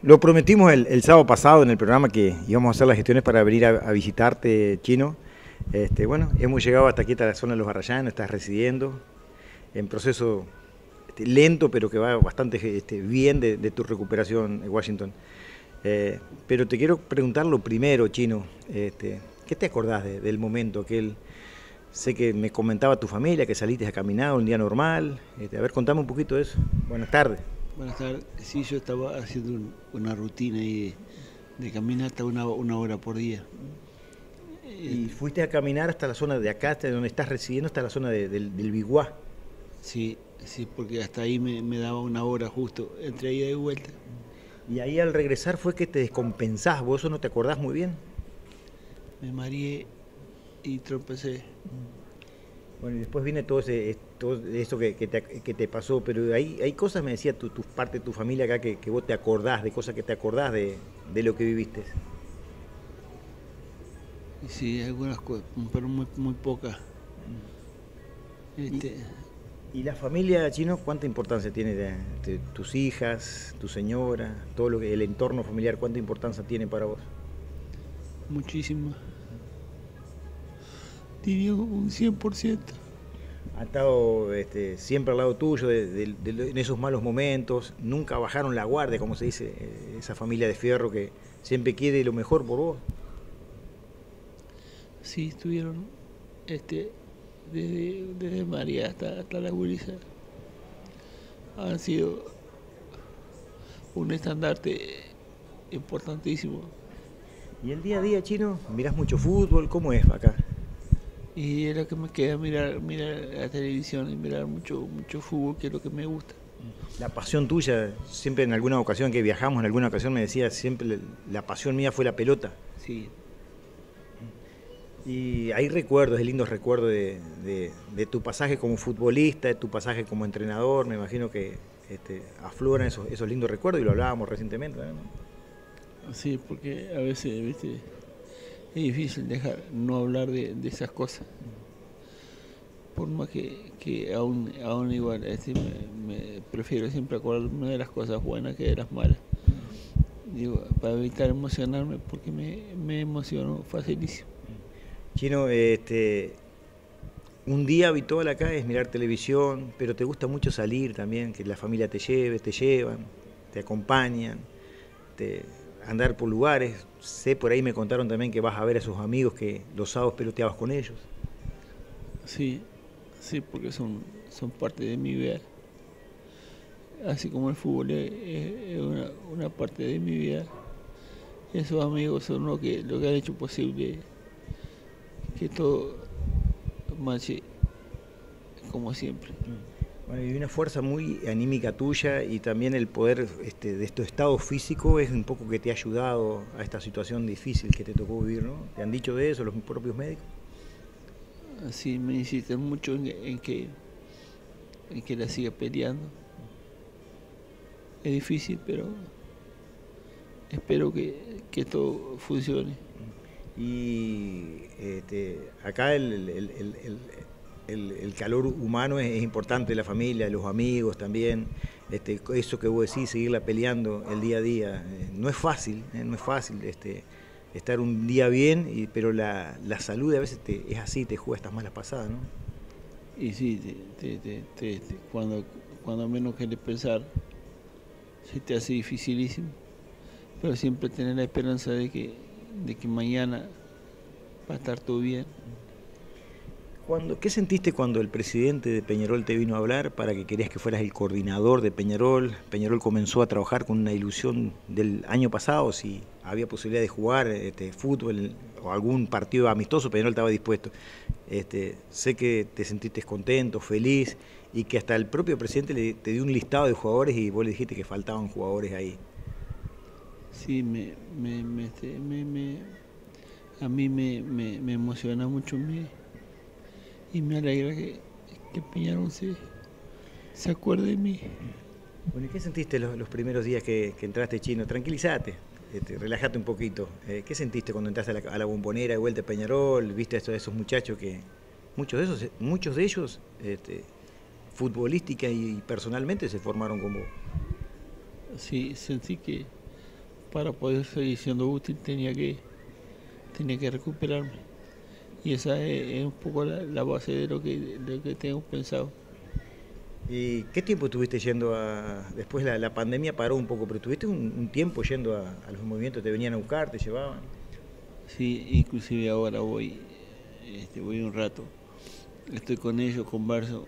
Lo prometimos el sábado pasado en el programa que íbamos a hacer las gestiones para venir a visitarte, Chino. Bueno, hemos llegado hasta aquí, hasta la zona de Los Arrayanos, estás residiendo, en proceso lento, pero que va bastante bien de tu recuperación en Washington. Pero te quiero preguntar lo primero, Chino, ¿qué te acordás del momento aquel? Sé que me comentaba tu familia que saliste a caminar un día normal. A ver, contame un poquito de eso. Buenas tardes. Buenas tardes. Sí, yo estaba haciendo una rutina ahí de caminata una hora por día. ¿Y fuiste a caminar hasta la zona de acá, hasta donde estás residiendo, hasta la zona del Biguá? Sí, sí, porque hasta ahí me daba una hora justo, entre ida y vuelta. Y ahí al regresar fue que te descompensás, vos eso no te acordás muy bien. Me mareé y tropecé. Bueno, y después viene todo eso que te pasó, pero hay cosas, me decía tu parte de tu familia acá, que vos te acordás, de cosas que te acordás de lo que viviste. Sí, algunas cosas, pero muy pocas. ¿Y la familia, Chino, cuánta importancia tiene de tus hijas, tu señora, todo el entorno familiar, cuánta importancia tiene para vos? Muchísima. Diría un 100%. Ha estado siempre al lado tuyo en esos malos momentos, nunca bajaron la guardia, como se dice, esa familia de fierro que siempre quiere lo mejor por vos. Sí, estuvieron desde María hasta la gurisa. Han sido un estandarte importantísimo. Y el día a día, Chino, mirás mucho fútbol, ¿cómo es acá? Y es lo que me queda mirar la televisión y mirar mucho fútbol, que es lo que me gusta. La pasión tuya, siempre en alguna ocasión que viajamos, en alguna ocasión me decías, siempre la pasión mía fue la pelota. Sí. Y hay recuerdos, hay lindos recuerdos de tu pasaje como futbolista, de tu pasaje como entrenador, me imagino que afloran esos lindos recuerdos y lo hablábamos recientemente, ¿no? Sí, porque a veces, ¿viste? Es difícil no hablar de esas cosas. Por más que aún igual, me prefiero siempre acordarme de las cosas buenas que de las malas. Digo, para evitar emocionarme, porque me emociono facilísimo. Chino, un día habitual acá es mirar televisión, pero te gusta mucho salir también, que la familia te llevan, te acompañan, andar por lugares. Sé, por ahí me contaron también que vas a ver a esos amigos que los sábados peloteabas con ellos. Sí, sí, porque son parte de mi vida. Así como el fútbol es una parte de mi vida, esos amigos son lo que han hecho posible que todo marche como siempre. Bueno, y una fuerza muy anímica tuya y también el poder de tu estado físico es un poco que te ha ayudado a esta situación difícil que te tocó vivir, ¿no? ¿Te han dicho de eso los propios médicos? Así me insisten mucho en que la siga peleando. Es difícil, pero espero que todo funcione. Y acá el calor humano es importante, la familia, los amigos también, eso que vos decís, seguirla peleando el día a día, no es fácil, no es fácil estar un día bien, pero la salud a veces es así, te juega estas malas pasadas, ¿no? Y sí, cuando menos querés pensar, se te hace dificilísimo, pero siempre tener la esperanza de que mañana va a estar todo bien. ¿Qué sentiste cuando el presidente de Peñarol te vino a hablar para que querías que fueras el coordinador de Peñarol? Peñarol comenzó a trabajar con una ilusión del año pasado, si había posibilidad de jugar fútbol o algún partido amistoso, Peñarol estaba dispuesto. Sé que te sentiste contento, feliz, y que hasta el propio presidente te dio un listado de jugadores y vos le dijiste que faltaban jugadores ahí. Sí, a mí me emociona mucho y me alegra que Peñarol se acuerde de mí. Bueno, ¿y qué sentiste los primeros días que entraste, Chino? Tranquilízate, relájate un poquito. ¿Qué sentiste cuando entraste a la Bombonera de vuelta a Peñarol? ¿Viste a esos muchachos que, muchos de ellos futbolística y personalmente se formaron con vos? Sí, sentí que para poder seguir siendo útil tenía que recuperarme. Y esa es un poco la base de lo que tengo pensado. ¿Y qué tiempo estuviste yendo después la pandemia paró un poco, pero tuviste un tiempo yendo a los movimientos, te venían a buscar, te llevaban? Sí, inclusive ahora voy un rato, estoy con ellos, converso,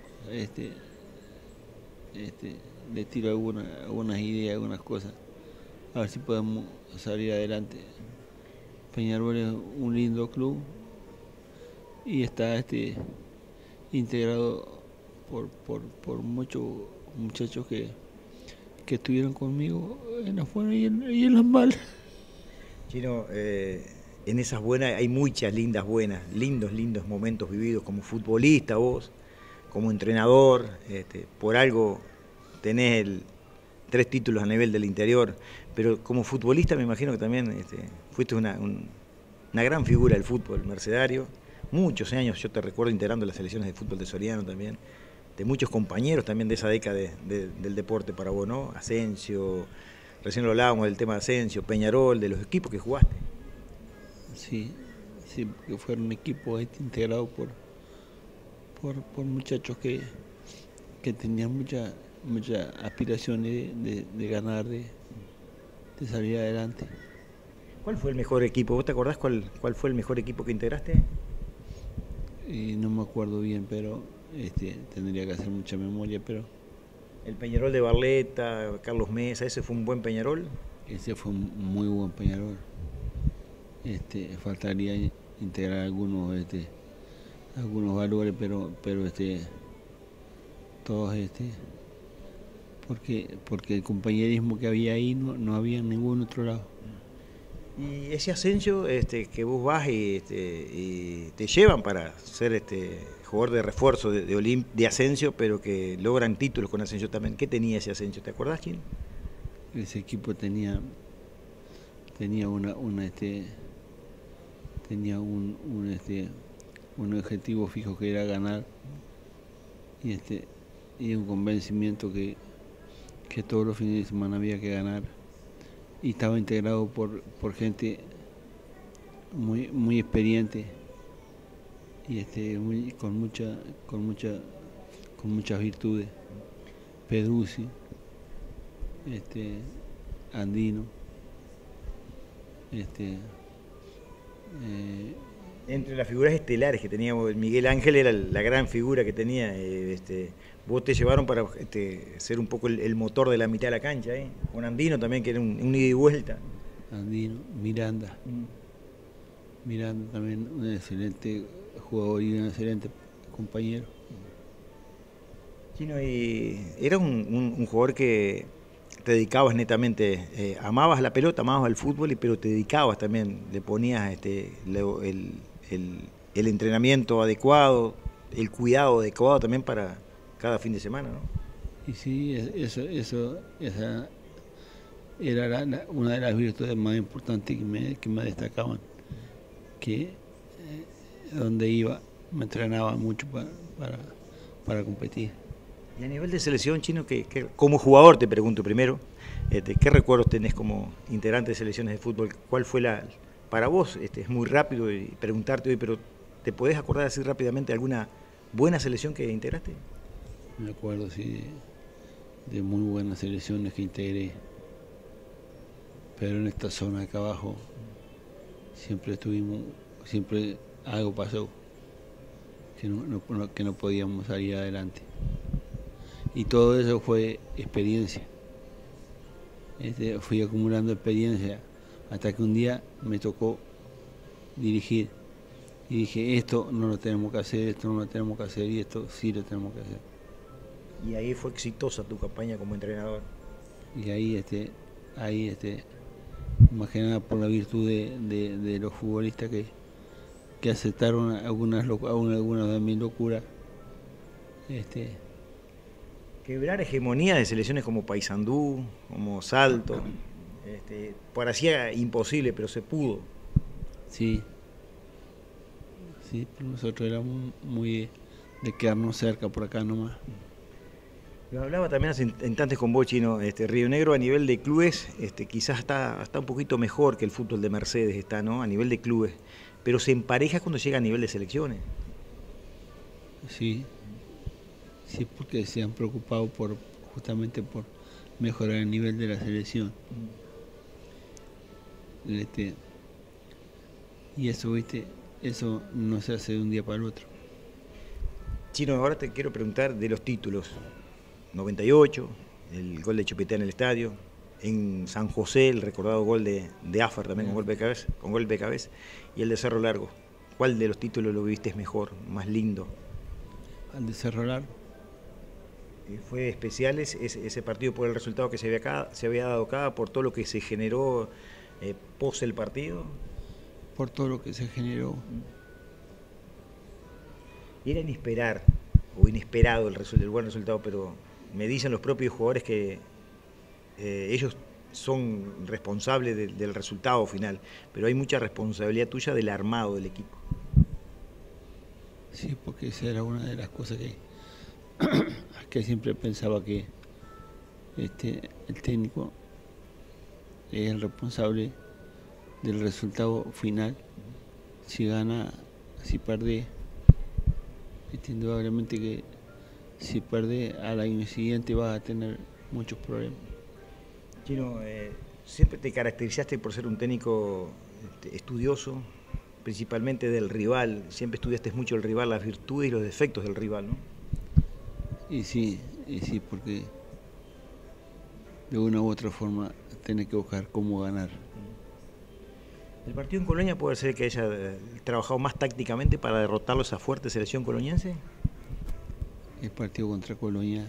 le tiro algunas ideas, algunas cosas, a ver si podemos salir adelante. Peñarol es un lindo club y está integrado por muchos muchachos que estuvieron conmigo en las buenas y en las malas. Chino, en esas buenas hay muchas lindos momentos vividos como futbolista vos, como entrenador, por algo tenés 3 títulos a nivel del interior, pero como futbolista me imagino que también fuiste una gran figura del fútbol mercedario, muchos años, yo te recuerdo integrando las selecciones de fútbol de Soriano también, de muchos compañeros también de esa década del deporte para vos, ¿no? Asensio, recién lo hablábamos del tema de Asensio, Peñarol, de los equipos que jugaste. Sí, sí, porque fueron equipos integrados por muchachos que tenían muchas aspiraciones de ganar, de salir adelante. ¿Cuál fue el mejor equipo? ¿Vos te acordás cuál fue el mejor equipo que integraste? Y no me acuerdo bien, pero tendría que hacer mucha memoria, pero... El Peñarol de Barleta, Carlos Mesa, ¿ese fue un buen Peñarol? Ese fue un muy buen Peñarol. Faltaría integrar algunos valores, pero todos porque el compañerismo que había ahí no había en ningún otro lado. Y ese Asensio que vos vas y te llevan para ser jugador de refuerzo de Asensio, pero que logran títulos con Asensio también. ¿Qué tenía ese Asensio? ¿Te acordás, Chin? Ese equipo tenía un objetivo fijo que era ganar y un convencimiento que todos los fines de semana había que ganar, y estaba integrado por gente muy experiente y con muchas virtudes. Peduzzi, Andino, entre las figuras estelares que teníamos, Miguel Ángel era la gran figura que tenía. Vos te llevaron para ser un poco el motor de la mitad de la cancha, con Andino también, que era un ida y vuelta. Andino, Miranda. Miranda también, un excelente jugador y un excelente compañero. Chino, y era un jugador que te dedicabas netamente, amabas la pelota, amabas el fútbol, pero te dedicabas también, le ponías el entrenamiento adecuado, el cuidado adecuado también para cada fin de semana, ¿no? Y sí, esa era una de las virtudes más importantes que me destacaban, que donde iba me entrenaba mucho para competir. Y a nivel de selección, Chino, que como jugador te pregunto primero, ¿qué recuerdos tenés como integrante de selecciones de fútbol? ¿Cuál fue para vos? Es muy rápido preguntarte hoy, pero ¿te podés acordar así rápidamente alguna buena selección que integraste? Me acuerdo, sí, de muy buenas selecciones que integré, pero en esta zona de acá abajo siempre algo pasó, que no podíamos salir adelante. Y todo eso fue experiencia. Fui acumulando experiencia hasta que un día me tocó dirigir. Y dije, esto no lo tenemos que hacer, esto no lo tenemos que hacer y esto sí lo tenemos que hacer. Y ahí fue exitosa tu campaña como entrenador. Y ahí, más que nada por la virtud de los futbolistas que aceptaron algunas de mis locuras. Quebrar hegemonía de selecciones como Paysandú, como Salto, parecía imposible, pero se pudo. Sí, pero nosotros éramos muy de quedarnos cerca por acá nomás. Lo hablaba también hace instantes con vos, Chino. Río Negro a nivel de clubes quizás está un poquito mejor que el fútbol de Mercedes, está, ¿no? A nivel de clubes. Pero se empareja cuando llega a nivel de selecciones. Sí, sí, porque se han preocupado justamente por mejorar el nivel de la selección. Y eso, viste, eso no se hace de un día para el otro. Chino, ahora te quiero preguntar de los títulos. 98, el gol de Chupetá en el estadio. En San José, el recordado gol de Afar también con golpe de cabeza. Y el de Cerro Largo. ¿Cuál de los títulos lo viste mejor, más lindo? Al de Cerro Largo. ¿Fue especial ese partido por el resultado que se había dado acá, por todo lo que se generó pos el partido? Por todo lo que se generó. Era inesperado el buen resultado, pero me dicen los propios jugadores que ellos son responsables del resultado final, pero hay mucha responsabilidad tuya del armado del equipo. Sí, porque esa era una de las cosas que siempre pensaba, que el técnico es el responsable del resultado final. Si gana, si pierde, indudablemente que si pierde al año siguiente vas a tener muchos problemas. Chino, siempre te caracterizaste por ser un técnico estudioso, principalmente del rival. Siempre estudiaste mucho el rival, las virtudes y los defectos del rival, ¿no? Y sí, porque de una u otra forma tenés que buscar cómo ganar. ¿El partido en Colonia puede ser que haya trabajado más tácticamente para derrotarlo esa fuerte selección coloniense? El partido contra Colonia,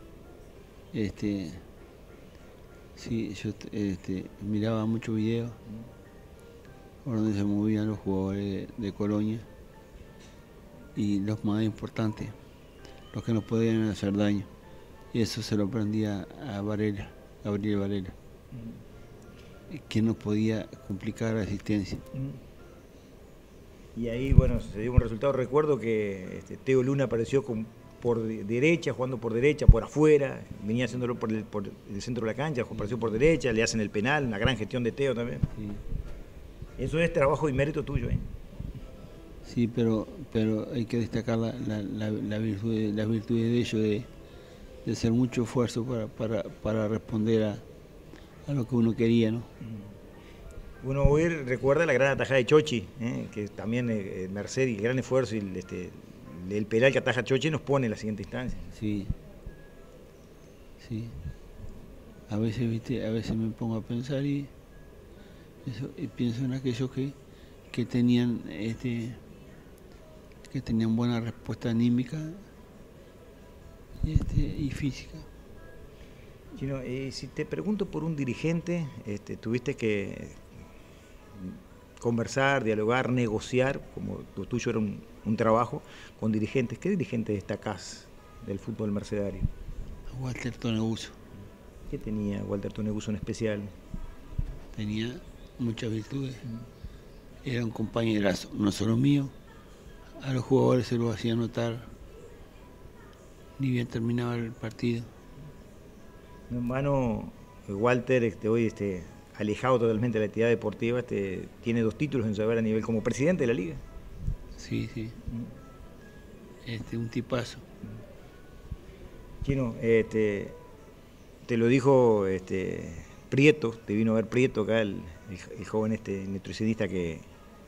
sí, yo miraba muchos videos por donde se movían los jugadores de Colonia, y los más importantes, los que nos podían hacer daño. Y eso se lo aprendía a Gabriel Varela, que nos podía complicar la asistencia. Y ahí, bueno, se dio un resultado. Recuerdo que Teo Luna apareció por derecha, jugando por derecha, por afuera, venía haciéndolo por el centro de la cancha, apareció por derecha, le hacen el penal, una gran gestión de Teo también. Sí. Eso es trabajo y mérito tuyo, ¿eh? Sí, pero hay que destacar las virtudes de ellos, de hacer mucho esfuerzo para responder a lo que uno quería, ¿no? Uno hoy recuerda la gran atajada de Chochi, que también Mercedes, el gran esfuerzo y el penal que ataja Chochi nos pone en la siguiente instancia. Sí. A veces, viste, me pongo a pensar y pienso en aquellos que tenían buena respuesta anímica y física. Chino, si te pregunto por un dirigente, tuviste que conversar, dialogar, negociar, como lo tuyo era un trabajo, con dirigentes. ¿Qué dirigente destacás del fútbol mercedario? Walter Toneguso. ¿Qué tenía Walter Toneguso en especial? Tenía muchas virtudes. Era un compañerazo, no solo mío. A los jugadores se lo hacía notar ni bien terminaba el partido. Mi hermano Walter, hoy alejado totalmente de la actividad deportiva, tiene 2 títulos en su haber a nivel como presidente de la liga. Sí. Un tipazo. Chino, te lo dijo Prieto, te vino a ver Prieto acá, el joven nutricionista, que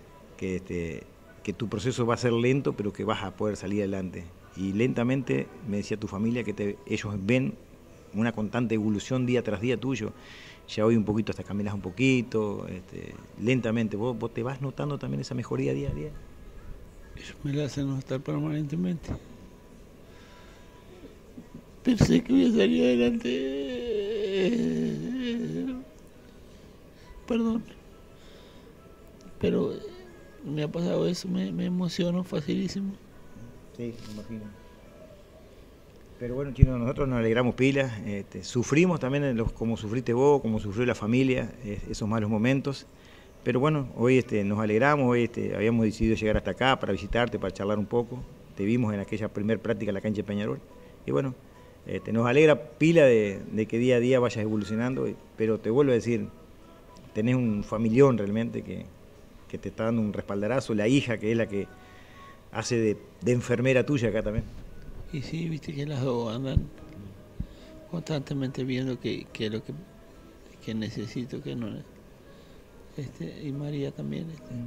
tu proceso va a ser lento, pero que vas a poder salir adelante. Y lentamente, me decía tu familia, que ellos ven una constante evolución día tras día tuyo. Ya hoy un poquito hasta caminas un poquito, lentamente. ¿Vos te vas notando también esa mejoría día a día? Ellos me la hacen notar permanentemente. Pensé que voy a salir adelante. Perdón. Pero me ha pasado eso, me emociono facilísimo. Sí, me imagino. Pero bueno, Chino, nosotros nos alegramos pilas, sufrimos también como sufriste vos, como sufrió la familia, esos malos momentos. Pero bueno, hoy nos alegramos, hoy habíamos decidido llegar hasta acá para visitarte, para charlar un poco. Te vimos en aquella primer práctica en la cancha de Peñarol. Y bueno, Nos alegra pila de que día a día vayas evolucionando, pero te vuelvo a decir, tenés un familión realmente que te está dando un respaldarazo, la hija que es la que hace de enfermera tuya acá también. Y sí, viste que las dos andan constantemente viendo qué es lo que necesito, qué no. Y María también.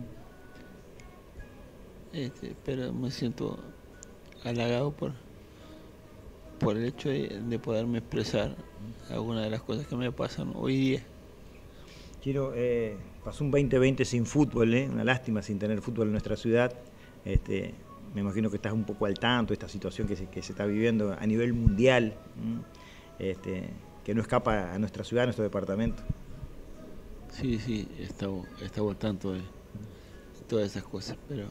Pero me siento halagado por el hecho de poderme expresar algunas de las cosas que me pasan hoy día. Chino, pasó un 2020 sin fútbol, una lástima sin tener fútbol en nuestra ciudad. Me imagino que estás un poco al tanto de esta situación que se está viviendo a nivel mundial, que no escapa a nuestra ciudad, a nuestro departamento. Sí, estaba al tanto de todas esas cosas, pero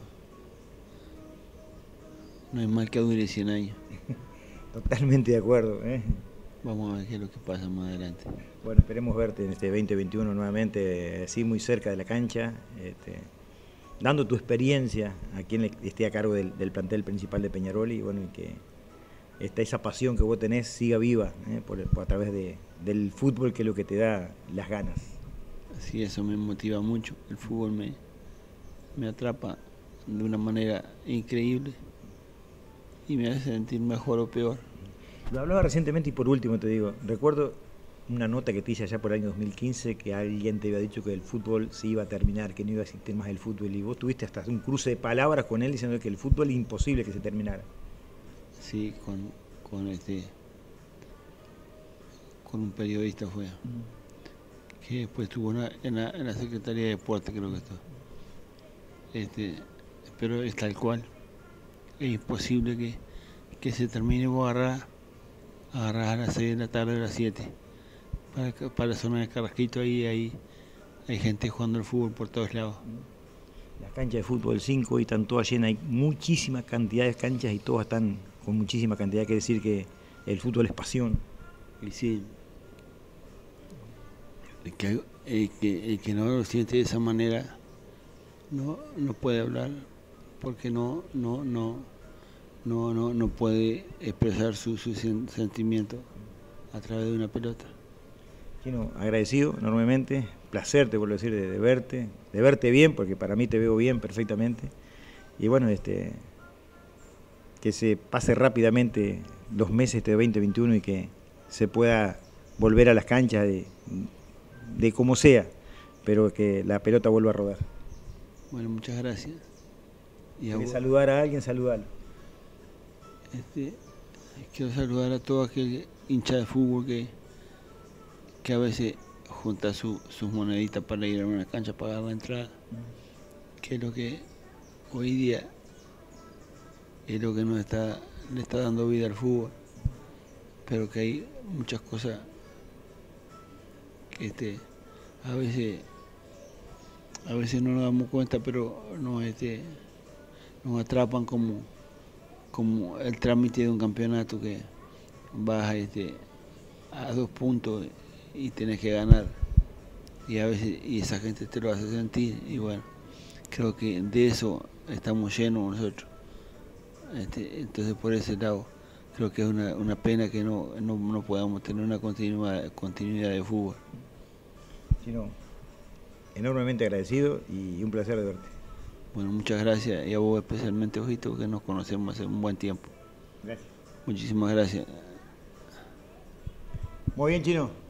no hay mal que dure 100 años. Totalmente de acuerdo. Vamos a ver qué es lo que pasa más adelante. Bueno, esperemos verte en este 2021 nuevamente, así muy cerca de la cancha, dando tu experiencia a quien esté a cargo del plantel principal de Peñarol y bueno, y que esa pasión que vos tenés siga viva a través del fútbol, que es lo que te da las ganas. Sí, eso me motiva mucho. El fútbol me atrapa de una manera increíble y me hace sentir mejor o peor. Lo hablaba recientemente y por último te digo, recuerdo una nota que te hice allá por el año 2015 que alguien te había dicho que el fútbol se iba a terminar, que no iba a existir más el fútbol y vos tuviste hasta un cruce de palabras con él diciendo que el fútbol es imposible que se terminara. Sí, con un periodista fue, que después estuvo en la Secretaría de Deportes, creo que está. Pero es tal cual, es imposible que se termine. Vos agarrás a las 6 de la tarde, a las 7, para la zona de Carrasquito, ahí hay gente jugando al fútbol por todos lados. Las canchas de fútbol 5 hoy están todas llenas, hay muchísima cantidad de canchas y todas están con muchísima cantidad, que decir que el fútbol es pasión. Y sí, el que no lo siente de esa manera no puede hablar, porque no puede expresar su sentimiento a través de una pelota. Chino, agradecido enormemente, placer, te vuelvo a decir, de verte bien, porque para mí te veo bien perfectamente. Y bueno, que se pase rápidamente los meses de 2021 y que se pueda volver a las canchas de como sea, pero que la pelota vuelva a rodar. Bueno, muchas gracias. Y a saludar a alguien, saludalo. Quiero saludar a todo aquel hincha de fútbol que a veces junta sus moneditas para ir a una cancha a pagar la entrada, que es lo que hoy día es lo que le está dando vida al fútbol, pero que hay muchas cosas que a veces no nos damos cuenta, pero nos atrapan como el trámite de un campeonato, que vas a 2 puntos y tenés que ganar, y a veces esa gente te lo hace sentir, y bueno, creo que de eso estamos llenos nosotros. Entonces por ese lado creo que es una pena que no podamos tener una continuidad de fútbol. Chino, enormemente agradecido y un placer de verte. Bueno, muchas gracias, y a vos especialmente, Ojito, que nos conocemos hace un buen tiempo. Gracias. Muchísimas gracias. Muy bien, Chino.